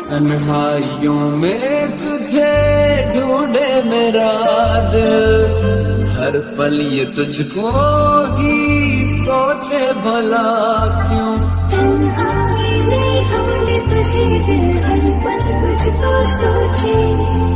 तन्हाइयों में तुझे ढूंढे मेरा दिल, हर पल ये तुझको ही सोचे भला क्यों। तन्हाई में ढूंढे तुझे दिल, हर पल तुझको सोचे।